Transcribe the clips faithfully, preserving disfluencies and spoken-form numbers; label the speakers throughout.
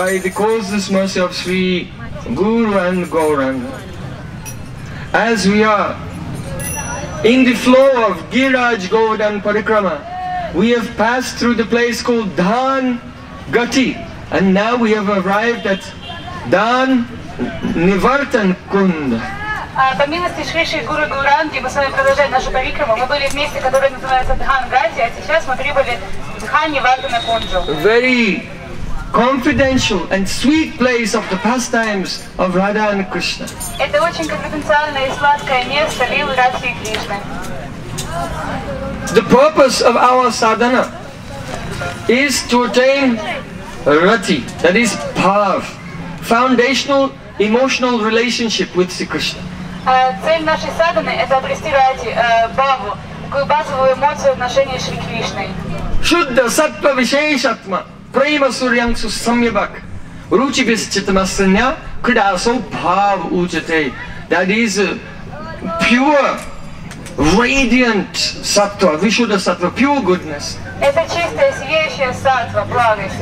Speaker 1: by the causeless mercy of Sri Guru and Gauranga, as we are in the flow of Giraj Govardhan Parikrama, we have passed through the place called Dhan Gati, and now we have arrived at Dhan Nivartan Kund.
Speaker 2: По милости Шри Шри Гуру Гауранги мы с вами продолжаем нашу парикраму. Мы были в месте, которое называется Дхан Гати, а сейчас мы прибыли в Дхан Нивартана Кунджу.
Speaker 1: Very confidential and sweet place of the pastimes of Radha and Krishna.
Speaker 2: Это очень конфиденциальное и сладкое место лилы Радхи и Кришны.
Speaker 1: The purpose of our sadhana is to attain rati, that is bhav, foundational emotional relationship with Sri Krishna.
Speaker 2: Цель нашей садханы – это обрести рати, бхаву, такую базовую эмоцию отношения с Шри Кришной.
Speaker 1: Shuddha sattva visheshatma prema suryang susamyabhak ruchi vischitamasanya kridaso bhav ujate. That is uh, pure, radiant sattva, vishuddha sattva, pure goodness.
Speaker 2: Это чистая, сияющая саттва, благость.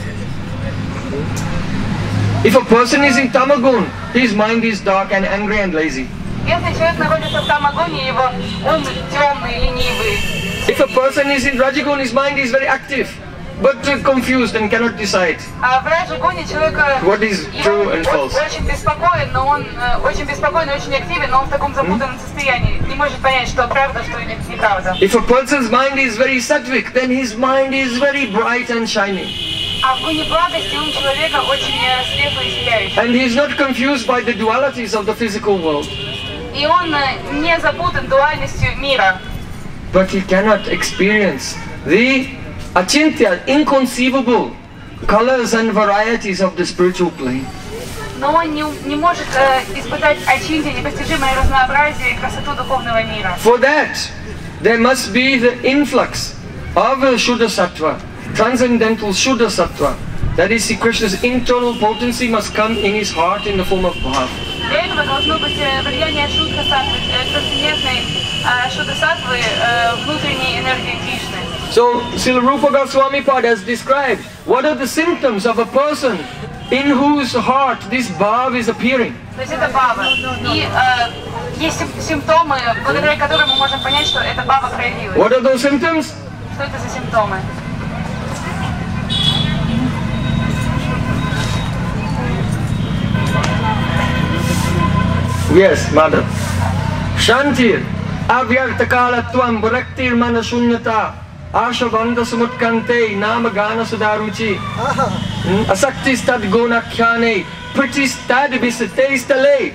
Speaker 1: If a person is in tamagun, his mind is dark and angry and lazy.
Speaker 2: Если человек находится в тамагуне, его ум темный, ленивый.
Speaker 1: If a person is in rajaguna, his mind is very active, but uh, confused and cannot decide
Speaker 2: А в раджагуне человека
Speaker 1: what is true and false.
Speaker 2: очень беспокоен, но он очень беспокоен, очень активен, но он в таком запутанном состоянии, не может понять, что правда, что неправда.
Speaker 1: If a person's mind is very sattvic, then his mind is very bright and shining.
Speaker 2: А в гуне благости ум человека очень светлый и сияющий.
Speaker 1: And he is not confused by the dualities of the physical world.
Speaker 2: И он не запутан дуальностью мира.
Speaker 1: But he cannot experience the achintya, inconceivable colors and varieties of the spiritual plane.
Speaker 2: Но он не, не может э, испытать очинти, непостижимое разнообразие и красоту духовного мира.
Speaker 1: For that, there must be the influx of a Shuddha Sattva, transcendental Shuddha Sattva. That is, Sri Krishna's internal potency must come in his heart in the form of bhav.
Speaker 2: Для этого должно быть влияние Шудха Саттвы, трансцендентной Шудха Саттвы, внутренней энергии Кришны.
Speaker 1: So, Srila Rupa Goswami Pad has described what are the symptoms of a person in whose heart this bhav is appearing.
Speaker 2: То есть это бхава. И э, есть симптомы, благодаря которым мы можем понять, что это бхава проявилась.
Speaker 1: What are those symptoms?
Speaker 2: Что это за симптомы?
Speaker 1: Yes, Madam. Shantir, avyartakalatvam, varaktir manashunyata, ashavanda sumutkante, namagana sudaruchi, asakti gunakhyane, pritistad visatestale.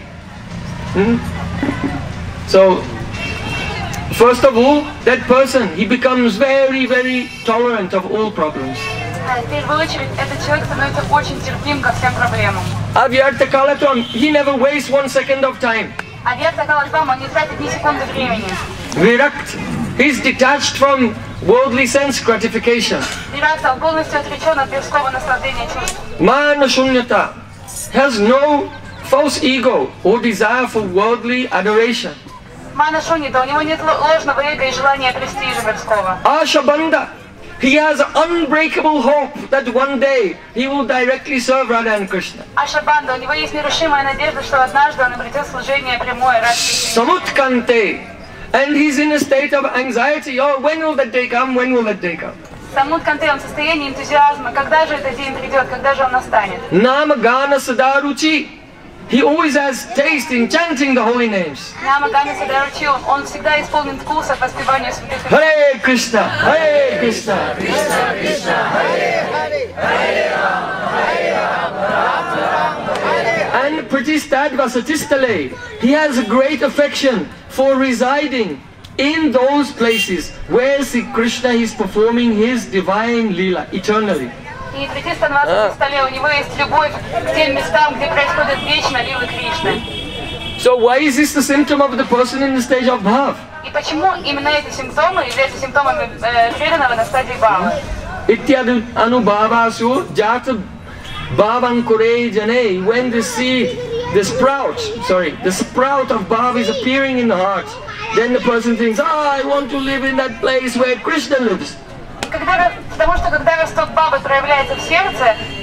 Speaker 1: So, first of all, that person, he becomes very, very tolerant of all problems.
Speaker 2: В первую очередь, этот человек становится очень терпим ко всем проблемам.
Speaker 1: Avyartakalatvam, he never wastes one second of time.
Speaker 2: Авьяртакалатвам, он не тратит ни секунды времени.
Speaker 1: Virakt, he's detached from worldly sense gratification.
Speaker 2: Виратта, он полностью отречен от мирского наслаждения чувств.
Speaker 1: Manashunyata has no false ego or desire for worldly adoration.
Speaker 2: Мана Шуньята, у него нет ложного эго и желания престижа мирского.
Speaker 1: Ashabandha, he has unbreakable hope that one day he will directly serve Radha and Krishna.
Speaker 2: Ашабанда, у него есть нерушимая надежда, что однажды он обретет служение прямое Радхи Кришне.
Speaker 1: Samutkante, and he's in a state of anxiety. Oh, when will that day come? When will that day come?
Speaker 2: Самут Канте, он в состоянии энтузиазма. Когда же этот день придет? Когда же он настанет?
Speaker 1: Namagana Sadaruchi, he always has taste in chanting the holy names.
Speaker 2: Нама Гана Садаручи, он всегда исполнен вкусов воспевания святых.
Speaker 1: Hare Krishna, Hare Krishna, Krishna Krishna, Hare Hare, Hare Rama, Hare Rama, Rama Rama, Hare. And Pratistadva Satistale, he has a great affection for residing in those places where Sri Krishna is performing his divine Leela eternally.
Speaker 2: И при Тистанвасовом столе у него есть любовь к тем местам, где происходит вечно лилы Кришны.
Speaker 1: So why is this the symptom of the person in the stage of bhav?
Speaker 2: И почему именно эти симптомы являются симптомами э, преданного на стадии бхавы?
Speaker 1: Ityadu anubhavasu jata bhavankure jane, when the seed, the sprout, sorry, the sprout of bhav is appearing in the heart, then the person thinks, ah, I want to live in that place where Krishna lives.
Speaker 2: Когда, потому что когда росток бабы проявляется в сердце,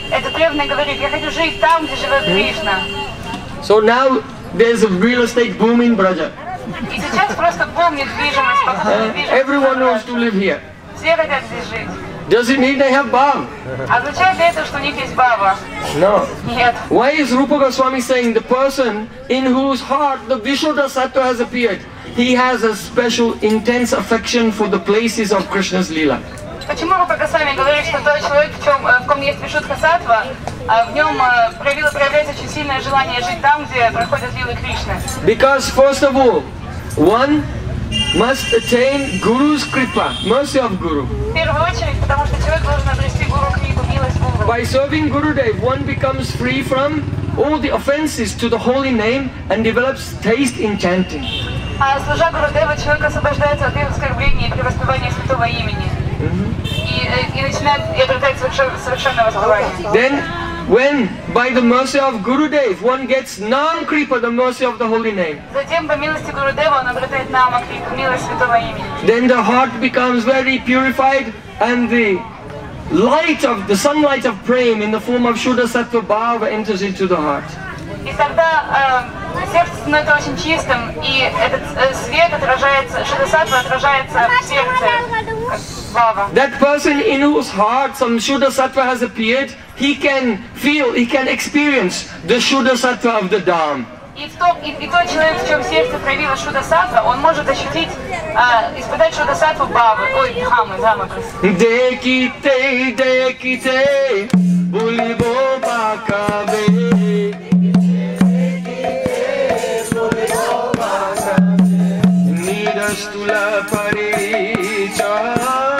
Speaker 2: этот преданный говорит: я хочу жить там, где живет Кришна.
Speaker 1: So now there's a real estate boom in Braja.
Speaker 2: И сейчас просто бум недвижимость, покупка
Speaker 1: Uh,
Speaker 2: недвижимости.
Speaker 1: everyone wants to live here.
Speaker 2: Все хотят здесь жить.
Speaker 1: Does it mean they have Bhav?
Speaker 2: Означает ли это, что у них есть баба?
Speaker 1: No.
Speaker 2: Нет.
Speaker 1: Why is Rupa Goswami saying the person in whose heart the Vishuddha Sattva has appeared, he has a special intense affection for the places of Krishna's Leela?
Speaker 2: Почему Рупа Госвами говорит, что тот человек, в, чем, в ком есть Вишудха Саттва, в нем проявило, проявляется очень сильное желание жить там, где проходят лилы Кришны?
Speaker 1: Because first of all, one must attain Guru's Kripa, mercy of Guru.
Speaker 2: В первую очередь, потому что человек должен обрести Гуру Крипу, милость Гуру.
Speaker 1: By serving Gurudev, one becomes free from all the offenses to the holy name and develops taste in chanting.
Speaker 2: А служа Гурудева, человек освобождается от их оскорблений и при воспевании святого имени. И, и начинает и обретает совершенное воспевание.
Speaker 1: Then, when by the mercy of Gurudev, one gets Nam Kripa, the mercy of the holy name,
Speaker 2: Затем, по милости Гурудева, он обретает Нама Крипу, милость святого имени.
Speaker 1: then the heart becomes very purified and the light of the sunlight of Prem in the form of Shuddha Sattva Bhava enters into the heart.
Speaker 2: И тогда э, сердце становится очень чистым, и этот э, свет отражается, Шудасаттва отражается в сердце, как бава.
Speaker 1: That person in whose heart some Shuddha Sattva has appeared, he can feel, he can experience the Shuddha Sattva of the Dham.
Speaker 2: И, в том, и, и тот человек, в чем сердце проявилось Шудасаттва, он может ощутить, э, испытать Шудасаттву бавы, ой, Дхамы, Дхамы, простите.
Speaker 1: Dekite, dekite, bulibo bakabe. Nidastula paricha.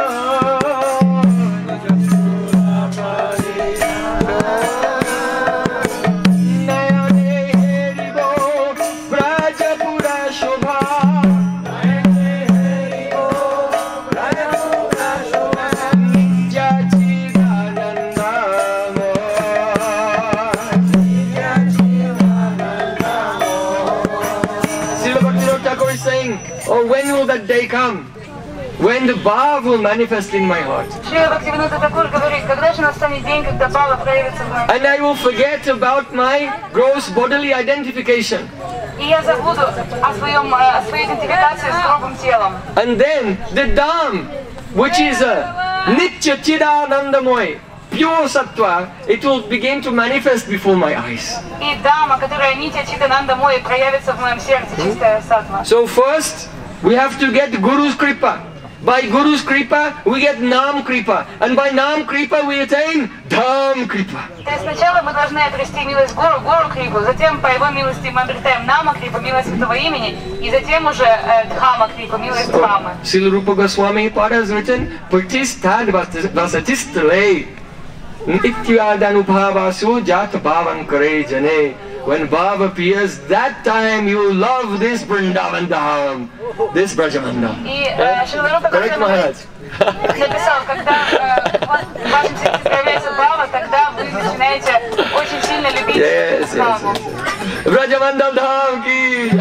Speaker 1: Or when will that day come? When the Bhav will manifest in my heart.
Speaker 2: Шрила Бхактивинода Тхакур говорит, когда же настанет день, когда бава проявится в моем сердце?
Speaker 1: And I will forget about my gross bodily identification.
Speaker 2: И я забуду о, своем, о своей идентификации с грубым телом.
Speaker 1: And then the Dham, which is a Nitya Chidanandamoy, pure Sattva, it will begin to manifest before my eyes.
Speaker 2: И дама, которая Нитя Читананда Мой, проявится в моем сердце, чистая саттва.
Speaker 1: So first, we have to get Guru's Kripa. By Guru's Kripa, we get Nam Kripa. And by Nam Kripa, we attain Dham Kripa.
Speaker 2: То есть сначала мы должны обрести милость Гуру, Гуру Крипу, затем по его милости мы обретаем Нама Крипу, милость святого имени, и затем уже э, Дхама Крипу, милость Дхамы.
Speaker 1: Srila Rupa Goswami Pada has written, Partistad vasatistale, Nityadanuphavasu jata bhavan kare jane. When Bhav appears, that time you love this Vrindavan Dham, this Brajamanda.
Speaker 2: И э, Шрила Рупа
Speaker 1: Correct, Maharaj?
Speaker 2: написал, когда э, в вашем сердце проявляется Бхава, тогда вы начинаете очень сильно любить
Speaker 1: Yes, yes,
Speaker 2: Дхаму.
Speaker 1: yes. Brajamanda Dham ki!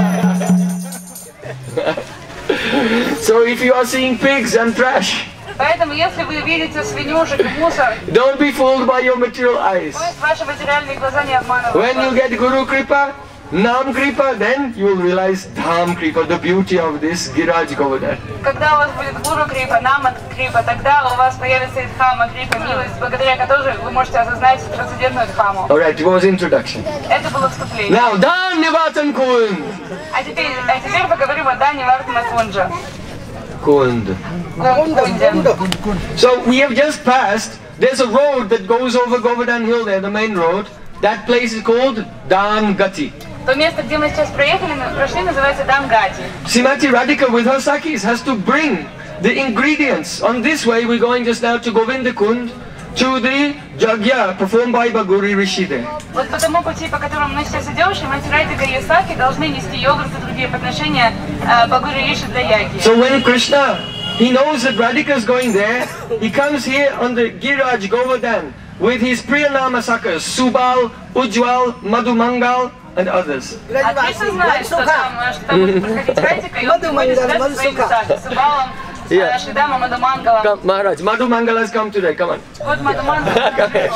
Speaker 1: So if you are seeing pigs and trash,
Speaker 2: Поэтому, если вы видите свинюшек и мусор,
Speaker 1: don't be fooled by your material eyes.
Speaker 2: пусть ваши материальные глаза не обманывают.
Speaker 1: When you get Guru Kripa, Nam Kripa, then you will realize Dham Kripa, the beauty of this Giraj Govardhan.
Speaker 2: Когда у вас будет Гуру Крипа, Нама Крипа, тогда у вас появится и Дхама Крипа, милость, благодаря которой вы можете осознать трансцендентную Дхаму.
Speaker 1: Alright, it was introduction.
Speaker 2: Это было вступление.
Speaker 1: Now, Dan Nivatan Kund.
Speaker 2: А теперь, а теперь поговорим о Дане Вартана Кунджа.
Speaker 1: Kund.
Speaker 2: Кунде.
Speaker 1: So we have just passed, there's a road that goes over Govardhan Hill there, the main road. That place is called Dan Gati.
Speaker 2: То место, где мы сейчас проехали, прошли, называется Дангати.
Speaker 1: Srimati Radhika with her Sakis has to bring the ingredients. On this way we're going just now to Govinda Kund, to the Jagya performed by Bhaguri Rishi there.
Speaker 2: Вот по тому пути, по которому мы сейчас идем, Шримати Радхика и Саки должны нести йогурт и другие подношения Бхагури Риши для яги.
Speaker 1: So when Krishna, he knows that Radhika is going there, he comes here on the Giraj Govardhan with his Priyanama Sakas, Subal, Ujjwal, Madhumangal, and others.
Speaker 2: А Кришна знает, что там, что там будет проходить Радхика, и он приводит сюда со своими Саки, Субалом,
Speaker 1: Yeah.
Speaker 2: Шридама Мадхумангала.
Speaker 1: Come, Maharaj. Madhu Mangala has come today. Come on.
Speaker 2: Вот Мадхумангала.
Speaker 1: Come here.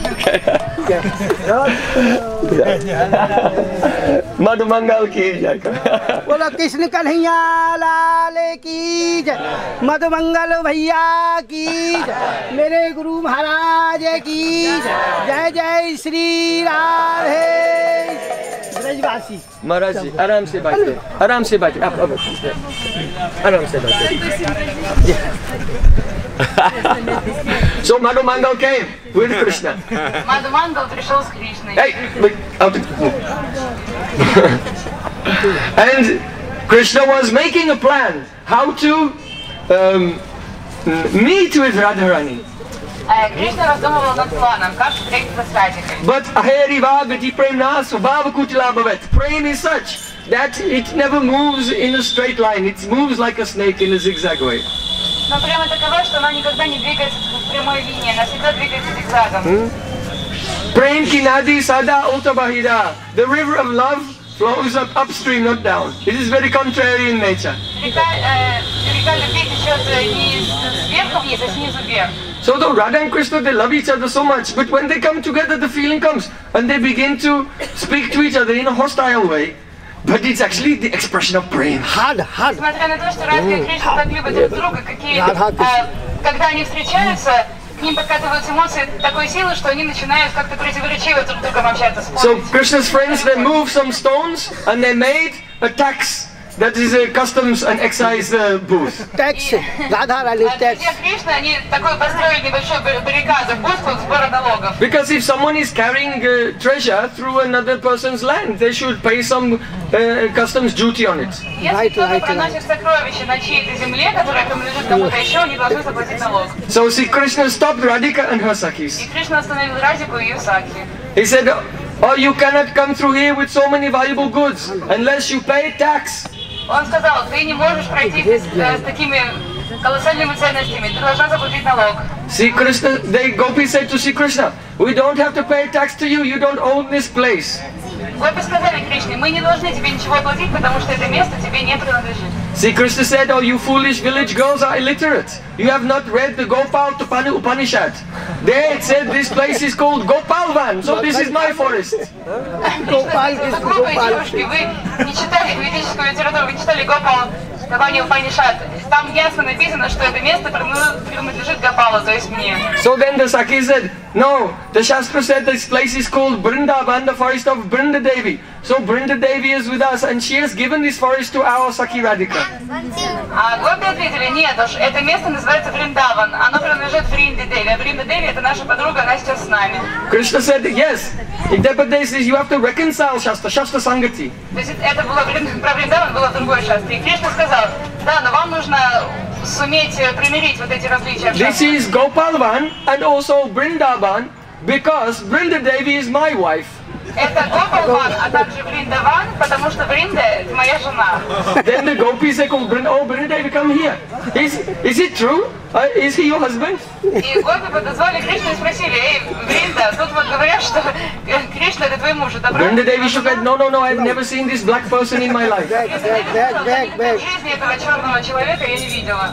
Speaker 1: Madhu Mangal ki jai.
Speaker 3: बोलो कृष्ण कन्हैया लाल की जय, मधुमंगल भैया की जय, मेरे गुरु महाराज की जय, जय श्री राधे। ब्रजवासी
Speaker 1: महाराज जी आराम से बैठे, आराम से बैठे, आप अब आराम से बैठे। So Madhu Mangal came with Krishna.
Speaker 2: Мадхумангал пришел с Кришной.
Speaker 1: Hey, wait, out. And Krishna was making a plan how to um, meet with Radharani.
Speaker 2: Кришна раздумывал над планом, как встретиться с Радикой.
Speaker 1: But Aherivagati Premna Swabhava Kutila Bhavet. Prem is such that it never moves in a straight line. It moves like a snake in a zigzag way.
Speaker 2: Но прямо такова, что она никогда не двигается в прямой линии, она всегда двигается зигзагом.
Speaker 1: Prem ki nadi sada utabahida. The river of love flows up upstream, not down. It is very contrary in nature.
Speaker 2: Река, э, река любви течет не сверху вниз, а снизу вверх.
Speaker 1: So though Radha and Krishna, they love each other so much, but when they come together, the feeling comes, and they begin to speak to each other in a hostile way. But it's actually the expression of prem.
Speaker 3: हद हद
Speaker 2: Несмотря на то, что Радха и Кришна так любят друг друга, какие, э, когда они встречаются, к ним подкатываются эмоции такой силы, что они начинают как-то противоречиво друг с другом общаться.
Speaker 1: So Krishna's friends, they moved some stones, and they made a tax. That is a customs and excise uh, booth.
Speaker 3: Tax Radha Rani tax.
Speaker 2: Друзья Кришны, они такой построили небольшой баррикад, бусту сбора налогов.
Speaker 1: Because if someone is carrying uh, treasure through another person's land, they should pay some uh, customs duty on it.
Speaker 2: Если кто-то проносит сокровища на чьей-то земле, которая принадлежит кому-то еще, они должны заплатить налог.
Speaker 1: So see, Krishna stopped Radhika and her Sakhis.
Speaker 2: И Кришна остановил Радику и ее Сакхи.
Speaker 1: He said, oh, you cannot come through here with so many valuable goods unless you pay tax.
Speaker 2: Он сказал, ты не можешь пройти с, с такими колоссальными ценностями, ты должна заплатить налог.
Speaker 1: See Krishna, they Gopi said to Sri Krishna, we don't have to pay tax to you, you don't own this place.
Speaker 2: Гопи сказали Кришне, мы не должны тебе ничего платить, потому что это место тебе не принадлежит.
Speaker 1: See Krishna said, oh, you foolish village girls are illiterate. You have not read the Gopal Tapani Upanishad. There it said this place is called Gopalvan, so this is my forest.
Speaker 3: Gopal Krishna
Speaker 2: Глупые
Speaker 3: Gopal
Speaker 2: девушки, вы не читали ведическую литературу, вы не читали Гопал Тавани Упанишад. Там ясно написано, что это место принадлежит Гопалу, то есть мне.
Speaker 1: So then the Sakhi said, no, the Shastra said this place is called Vrindavan, the forest of Brinda Devi. So Brinda Devi is with us and she has given this forest to our Sakhi Radhika.
Speaker 2: А Гопи ответили, нет уж, это место называется Вриндаван, оно принадлежит Вринде Деви, а Вринда Деви это наша подруга, она сейчас с нами.
Speaker 1: Krishna said, yes, in Depaday says you have to reconcile Shastra, Shastra Sangati.
Speaker 2: То есть это было про Вриндаван, было другое шастри. И Кришна сказал, да, но вам нужно суметь примирить вот эти различия.
Speaker 1: This is Gopalvan and also Brindavan because Brinda Devi is my wife.
Speaker 2: Это Гопалван, а также Вриндаван, потому что Вринда это моя жена.
Speaker 1: Then the gopis say, oh, Brinda, oh, Brinda Devi, come here. Is, is it true? Uh, is he your husband?
Speaker 2: И Гопи подозвали Кришну и спросили, эй, Вринда, тут вот говорят, что Кришна это твой муж, это правда?
Speaker 1: Brinda Devi said, no, no, no, I've never seen this black person in my life.
Speaker 3: Bag bag bag bag bag
Speaker 2: В жизни этого черного человека я не видела.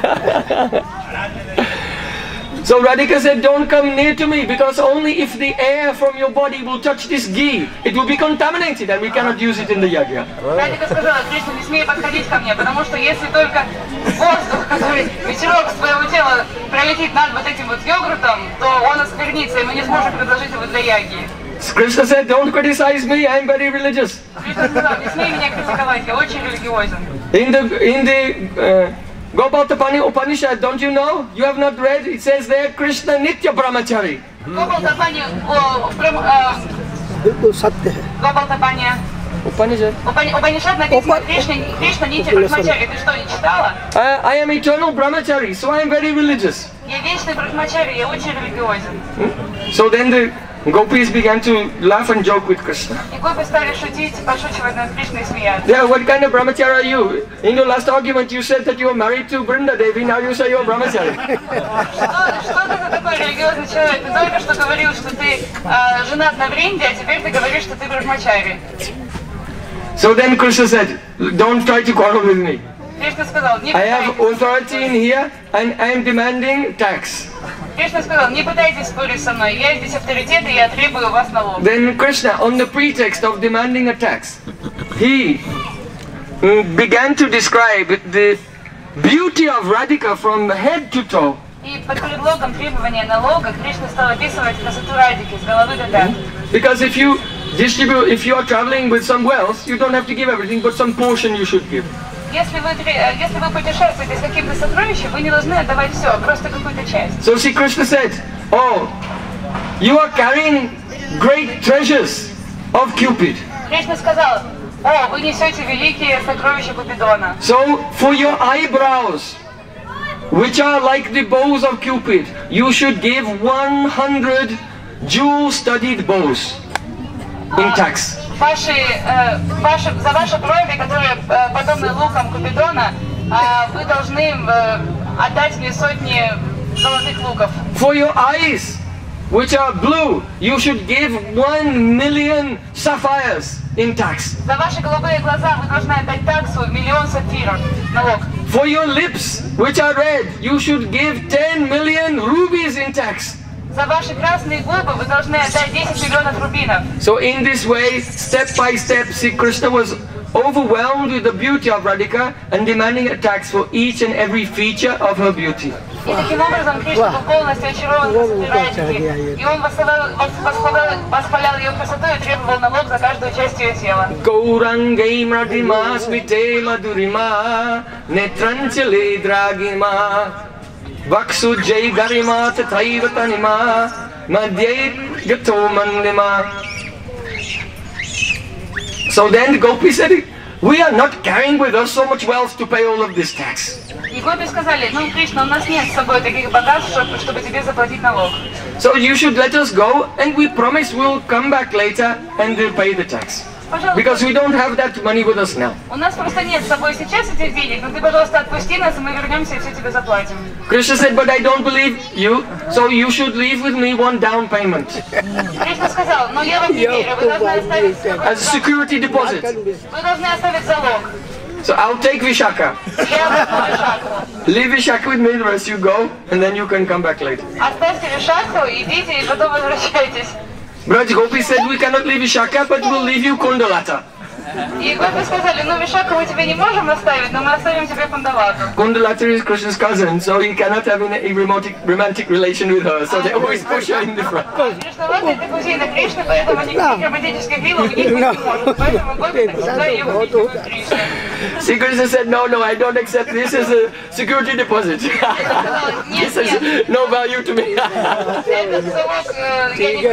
Speaker 1: So Radhika said, don't come near to me because only if the air from your body will touch this ghee, it will be contaminated and we cannot use it in the yajna.
Speaker 2: Радика сказала, Кришна, не смей подходить ко мне, потому что если только воздух, который, ветерок с твоего тела пролетит над вот этим вот йогуртом, то он осквернится, и мы не сможем предложить его для яги.
Speaker 1: Krishna said, don't criticize me, I am very religious.
Speaker 2: Кришна сказал, не смей меня критиковать, я очень религиозен.
Speaker 1: In the, in the uh, Gopal Tapani Upanishad, don't you know? You have not read, it says there, Krishna Nitya Brahmachari.
Speaker 2: Гопал Тапани,
Speaker 3: बिल्कुल सत्य है।
Speaker 2: Гопал Тапани,
Speaker 1: Upanishad.
Speaker 2: Упанишад написано, Кришна, Кришна Нитя Брахмачари, ты что, не читала?
Speaker 1: I, I am eternal brahmachari, so I am very religious.
Speaker 2: Я вечный Брахмачари, я очень религиозен.
Speaker 1: So then the gopis began to laugh and joke with Krishna.
Speaker 2: И гопи стали шутить, подшучивать над Кришной и смеяться.
Speaker 1: Yeah, what kind of brahmachari are you? In the last argument you said that you were married to Brinda Devi, now you say you're brahmachari.
Speaker 2: Что, что ты за такой религиозный человек? Ты только что говорил, что ты э, женат на Вринде, а теперь ты говоришь, что ты Брахмачари.
Speaker 1: So then Krishna said, don't try to quarrel with me.
Speaker 2: Кришна Кришна сказал, не
Speaker 1: I have
Speaker 2: пытайтесь,
Speaker 1: authority in here and I am demanding tax.
Speaker 2: Кришна сказал, не пытайтесь спорить со мной, я здесь авторитет, и я требую у вас налог.
Speaker 1: Then Krishna, on the pretext of demanding a tax, he mm, began to describe the beauty of Radhika from head to toe.
Speaker 2: И под предлогом требования налога Кришна стал описывать красоту Радики с головы до пят.
Speaker 1: Because if you distribute, if you are traveling with some wealth, you don't have to give everything, but some portion you should give.
Speaker 2: Если вы, тре- если вы путешествуете с каким-то сокровищем, вы не должны отдавать все, просто какую-то часть.
Speaker 1: So see, Krishna said, oh, you are carrying great treasures of Cupid.
Speaker 2: Кришна сказал, о, вы несете великие сокровища Купидона.
Speaker 1: So for your eyebrows, which are like the bows of Cupid, you should give one hundred jewel-studded bows in tax.
Speaker 2: Ваши, э, ваши, за ваши брови, которые э, подобны лукам Купидона, э, вы должны э, отдать мне сотни золотых луков.
Speaker 1: For your eyes, which are blue, you should give one million sapphires in tax.
Speaker 2: За ваши голубые глаза вы должны отдать таксу миллион сапфиров, налог.
Speaker 1: For your lips, which are red, you should give ten million rubies in tax.
Speaker 2: За ваши красные губы вы должны отдать десять миллионов рубинов.
Speaker 1: So in this way, step by step, Sri Krishna was overwhelmed with the beauty of Radhika and demanding a tax for each and every feature of her beauty.
Speaker 2: И таким образом Кришна был полностью очарован красотой Радики. И он восхвалял, восхвалял, восхвалял ее красоту и требовал налог за каждую часть ее тела.
Speaker 1: Gaurangai Radhima smite madurima netranchale dragima Vaksujay garima tathaiva tanima madhyay gato mandima. So then the Gopi said, we are not carrying with us so much wealth to pay all of this tax.
Speaker 2: И гопи сказали, ну, Кришна, у нас нет с собой таких богатств, чтобы, чтобы тебе заплатить налог.
Speaker 1: So you should let us go and we promise we'll come back later and uh, pay the tax. Because we don't have that money with us now.
Speaker 2: У нас просто нет с собой сейчас этих денег, но ты, пожалуйста, отпусти нас, и мы вернемся и все тебе заплатим.
Speaker 1: Krishna said, but I don't believe you, so you should leave with me one down payment.
Speaker 2: Кришна сказал, но я вам не верю, вы должны оставить
Speaker 1: As a security deposit.
Speaker 2: Вы должны оставить залог.
Speaker 1: So I'll take Vishaka.
Speaker 2: Я возьму Вишакху.
Speaker 1: Leave Vishaka with me, the rest you go, and then you can come back later.
Speaker 2: Оставьте Вишакху, идите и потом возвращайтесь.
Speaker 1: Braj Gopi said, we cannot leave Vishaka, but we'll leave you Kundalata.
Speaker 2: И гопи сказали, ну Вишакху мы тебе не можем оставить, но мы оставим тебе Кундалату.
Speaker 1: Kundalata is Krishna's cousin, so he cannot have a romantic, romantic relation with her, so they always push her in the front.
Speaker 2: Кришналата это кузина Кришны, поэтому никаких романтических вил у них быть не может. Поэтому гопи всегда ее увидят как Кришна.
Speaker 1: See, Krishna said, no, no, I don't accept this as a security deposit. This has no value to me.
Speaker 2: Этот залог я не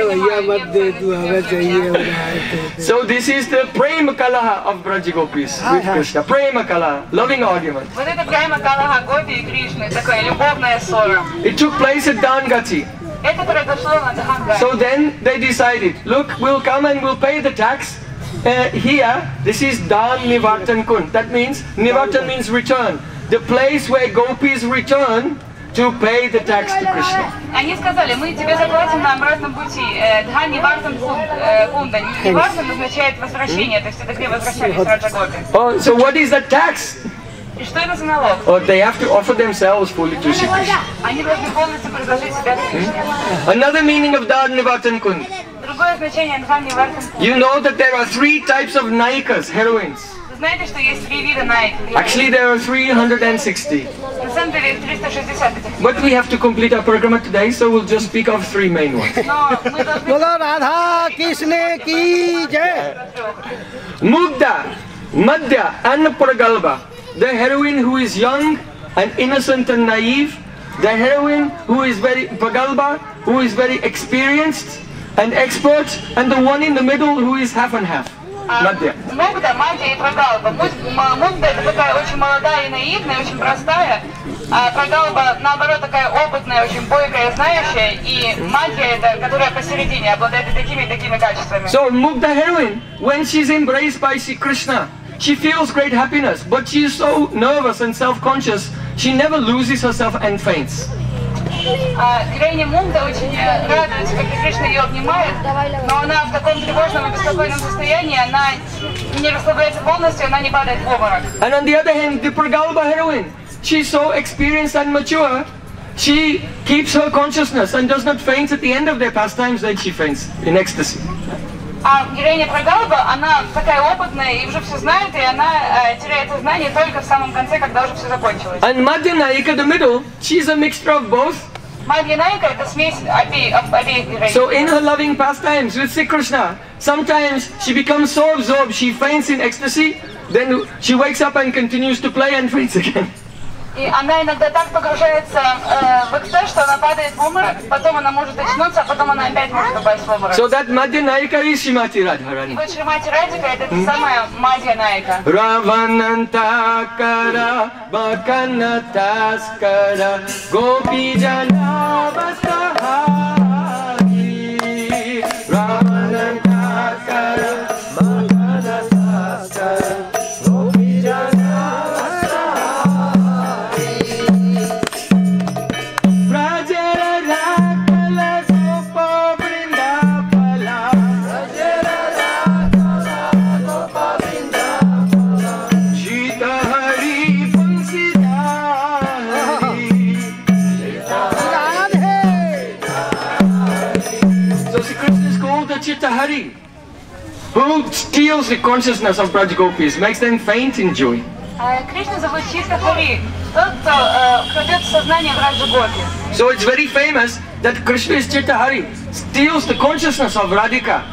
Speaker 2: понимаю.
Speaker 1: So this is the prema kalaha of Braj Gopis with Krishna. Prema kalaha, loving argument.
Speaker 2: Вот это прямо Калаха Гопи и Кришны, такая любовная ссора.
Speaker 1: It took place at Dangati.
Speaker 2: Это произошло на Дхангаре.
Speaker 1: So then they decided, look, we'll come and we'll pay the tax. Uh, here, this is Dan Nivartan Kund. That means, Nivartan means return. The place where Gopis return to pay the tax to Krishna.
Speaker 2: Они сказали, мы тебе заплатим на обратном пути. Дхан Нивартан Кунда. Нивартан означает возвращение, то есть это где возвращались Раджа Гопи.
Speaker 1: Oh, so what is that tax?
Speaker 2: И что это за налог?
Speaker 1: Oh, they have to offer themselves fully to Shri Krishna.
Speaker 2: Они должны полностью предложить себя Кришне.
Speaker 1: Another meaning of Dan Nivartan Kund.
Speaker 2: Другое значение Дхан Нивартан Кунда.
Speaker 1: You know that there are three types of naikas, heroines.
Speaker 2: Вы знаете, что есть три вида наик?
Speaker 1: Actually, there are three hundred sixty.
Speaker 2: На самом деле триста шестьдесят этих.
Speaker 1: But we have to complete our program today, so we'll just speak of three main ones.
Speaker 2: Но мы должны...
Speaker 3: बोलो राधा कृष्ण की जय
Speaker 1: Mugda, Madhya and Pragalba. The heroine who is young and innocent and naive. The heroine who is very Pragalba, who is very experienced and expert. And the one in the middle who is half and half. Madhya.
Speaker 2: Мугда, Мадья и Прагалба. Мугда это такая очень молодая и наивная, очень простая. А Прагалба, наоборот, такая опытная, очень бойкая, знающая. И Мадья это, которая посередине, обладает и такими, и такими качествами.
Speaker 1: So Mugda heroine, when she's embraced by Sri Krishna, she feels great happiness, but she is so nervous and self-conscious, she never loses herself and faints.
Speaker 2: А, героиня Мунда очень радуется, как Кришна ее обнимает, но она в таком тревожном и беспокойном состоянии, она не расслабляется полностью, она не падает в обморок.
Speaker 1: And on the other hand, the Pragalpa heroine, she's so experienced and mature, she keeps her consciousness and does not faint at the end of their pastimes, then she faints in ecstasy.
Speaker 2: А героиня Прагалпа, она такая опытная и уже все знает, и она э, теряет сознание только в самом конце, когда уже все закончилось.
Speaker 1: And Madhyanayika, the middle, she's a mixture of both.
Speaker 2: Мадья Найка это смесь обеих, обеих героинь.
Speaker 1: So in her loving pastimes with Sri Krishna, sometimes she becomes so absorbed, she faints in ecstasy, then she wakes up and continues to play and faints again.
Speaker 2: И она иногда так погружается э, в экстаз, что она падает в обморок, потом она может очнуться, а потом она опять может упасть в обморок.
Speaker 1: So that Madhyanayika is Srimati Radharani.
Speaker 2: Вот Шримати Радика это та самая Мадья Найка.
Speaker 1: Ravanantakara Bakanataskara Gopi Jana Basahari Ravanantakara Bakanataskara Gopi Jana Hari, who steals the consciousness of Braj Gopis, makes them faint in joy.
Speaker 2: Кришна зовут Чита Хари, тот, кто крадет сознание Браджа Гопи.
Speaker 1: So it's very famous that Krishna is Chitta Hari, steals the consciousness of Radhika.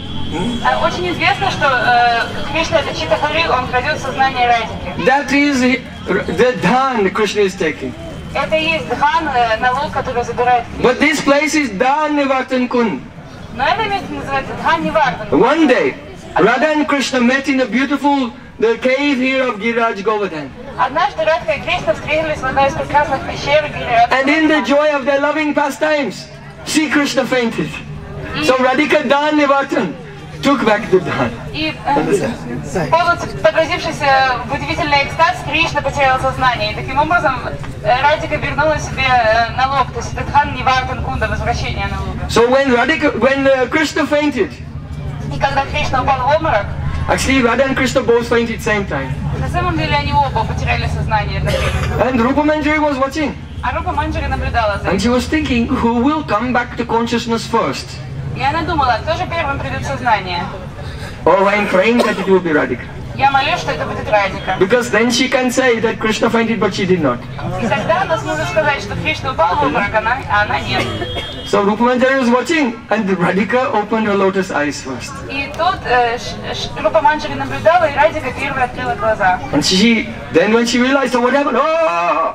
Speaker 2: Очень известно, что Кришна это Чита Хари, он крадет сознание Радики.
Speaker 1: That is the dhan Krishna is taking.
Speaker 2: Это и есть дхан, налог, который забирает Кришна.
Speaker 1: But this place is Dhan Nivartan Kund.
Speaker 2: Но это место называется Дхан Нивартан.
Speaker 1: One day, Radha and Krishna met in a beautiful the cave here of Giraj Govardhan.
Speaker 2: Однажды Радха и Кришна встретились в одной из прекрасных пещер Гирирадха.
Speaker 1: And in the joy of their loving pastimes, Sri Krishna fainted. So Radhika Dhan Nivartan took back the Dhan.
Speaker 2: И полностью погрузившись в удивительный экстаз, Кришна потерял сознание. И таким образом Радика вернула себе налог, то есть это Дхан Нивартан Кунда, возвращение налога.
Speaker 1: So when Radhika, when uh, Krishna fainted,
Speaker 2: и когда Кришна упал в обморок,
Speaker 1: actually Radha and Krishna both fainted at the same time.
Speaker 2: На самом деле они оба потеряли сознание одновременно.
Speaker 1: And Rupa Manjari was watching.
Speaker 2: А Рупа Манджари наблюдала за
Speaker 1: And she
Speaker 2: этим.
Speaker 1: was thinking, who will come back to consciousness first?
Speaker 2: И она думала, кто же первым придет в сознание.
Speaker 1: Or I'm praying that it will be Radhika.
Speaker 2: Я молюсь, что это будет Радика.
Speaker 1: Because then she can say that Krishna fainted but she did not.
Speaker 2: И тогда она сможет сказать, что Кришна упал в обморок, она, а она нет.
Speaker 1: So Rupa Manjari was watching and Radhika opened her lotus eyes first.
Speaker 2: И тут э, Ш- Ш- Рупа Манджари наблюдала, и Радика первой открыла глаза.
Speaker 1: And she, then when she realized, oh, what happened? Oh!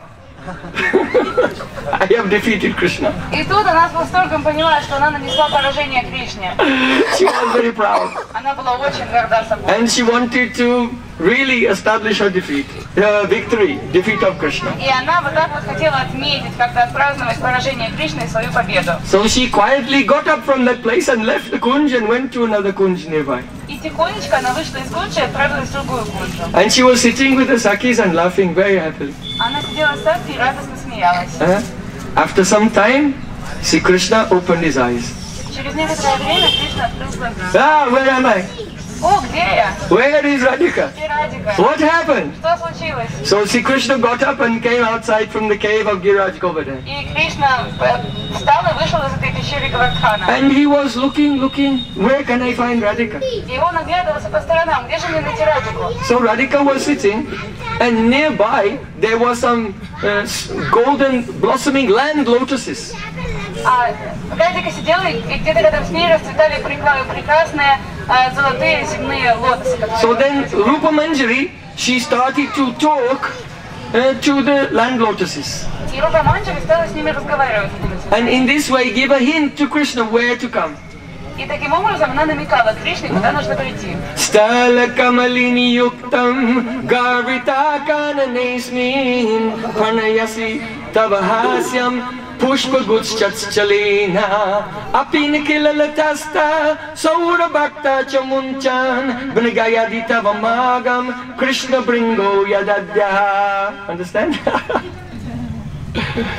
Speaker 1: I have defeated Krishna.
Speaker 2: И тут она с восторгом поняла, что она нанесла поражение Кришне.
Speaker 1: She was very proud.
Speaker 2: Она была очень горда собой.
Speaker 1: And she wanted to really establish her defeat, her victory, defeat of Krishna.
Speaker 2: И она вот так вот хотела отметить, как-то отпраздновать поражение Кришны и свою победу.
Speaker 1: So she quietly got up from that place and left the kunj and went to another kunj nearby.
Speaker 2: И тихонечко она вышла из кунджи и отправилась в другую кунджу.
Speaker 1: And she was sitting with the Sakis and laughing very happily.
Speaker 2: Она сидела с Сакти и радостно смеялась.
Speaker 1: Uh, after some time, Sri Krishna opened his eyes.
Speaker 2: Через некоторое время Кришна открыл глаза.
Speaker 1: Ah, where am I?
Speaker 2: О, где я?
Speaker 1: Where is Radhika?
Speaker 2: Где Радика?
Speaker 1: What happened?
Speaker 2: Что случилось?
Speaker 1: So Sri Krishna got up and came outside from the cave of Giraj Govardhan.
Speaker 2: И Кришна э, встал и вышел из этой пещеры Гавардхана.
Speaker 1: And he was looking, looking, where can I find Radhika?
Speaker 2: И он оглядывался по сторонам, где же мне найти Радику?
Speaker 1: So Radhika was sitting, and nearby there was some uh, golden blossoming land lotuses.
Speaker 2: А Радика сидела, и где-то рядом с ней расцветали прекра- прекрасные э, золотые земные лотосы.
Speaker 1: So then Rupa Manjari, she started to talk uh, to the land lotuses.
Speaker 2: И Рупа Манджари стала с ними разговаривать.
Speaker 1: And in this way give a hint to Krishna where to come.
Speaker 2: И таким образом она намекала Кришне, куда нужно прийти.
Speaker 1: Stala kamalini yuktam garvita kananesmin pranayasi tavahasyam pushpa guchchalina apin kilalatasta saura bhakta chamunchan bnagayadi tavamagam Krishna bringo yadadya. Understand?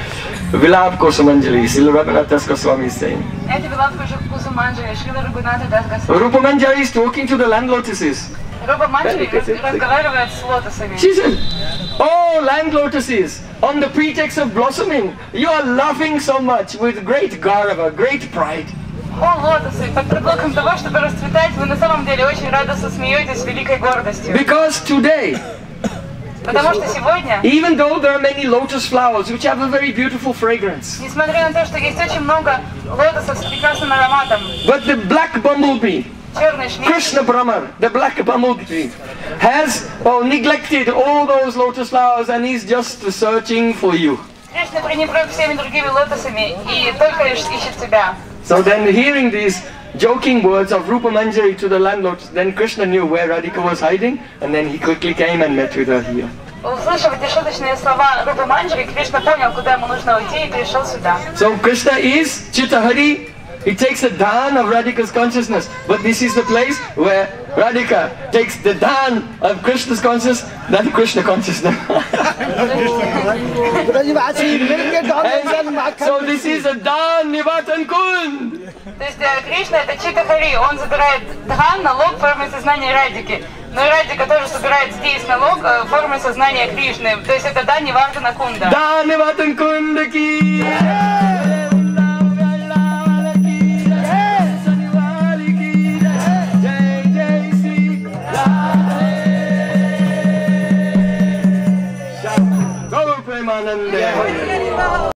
Speaker 1: Vilap Kosamanjali, Srila Raghunath Das Goswami is saying.
Speaker 2: Это Вилат Кусуманджари, Шрила Рагуната Дас Госвами.
Speaker 1: Rupa Manjari is talking to the land lotuses.
Speaker 2: Рупа Манджари разговаривает с лотосами.
Speaker 1: She said, oh land lotuses, on the pretext of blossoming, you are laughing so much with great garva, great pride.
Speaker 2: О, лотосы, под предлогом того, чтобы расцветать, вы на самом деле очень радостно смеетесь с великой гордостью.
Speaker 1: Because today,
Speaker 2: Потому что сегодня,
Speaker 1: even though there are many lotus flowers which have a very beautiful fragrance,
Speaker 2: несмотря на то, что есть очень много лотосов с прекрасным ароматом,
Speaker 1: but the black bumblebee,
Speaker 2: черный шмель,
Speaker 1: Krishna Brahman, the black bumblebee, has oh, neglected all those lotus flowers and he's just searching for you.
Speaker 2: Кришна пренебрег всеми другими лотосами и только лишь ищет тебя.
Speaker 1: So then hearing these joking words of Rupa Manjari to the land lotus, then Krishna knew where Radhika was hiding and then he quickly came and met with her here.
Speaker 2: Услышав эти шуточные слова Рупы Манджари, Кришна понял, куда ему нужно уйти, и пришел сюда.
Speaker 1: So Krishna is Chittahari. He takes the dhan of Radhika's consciousness, but this is the place where Radhika takes the dhan of Krishna's consciousness, then Krishna consciousness.
Speaker 3: Brajwasi मिलके donation
Speaker 1: And
Speaker 3: makhan
Speaker 1: so this is a dhan Nivatan Kund.
Speaker 2: То есть э, Кришна это Читтахари, он забирает дхан, налог в форме сознания Радики. Но и Радика тоже собирает здесь налог э, в форме сознания Кришны. То есть это Дани Вардана Кунда.
Speaker 1: Dhan Nivatan Kund ki. Premanande.